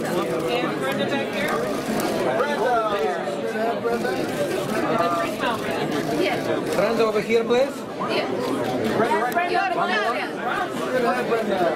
And Brenda back here. Brenda over here, please. Brenda.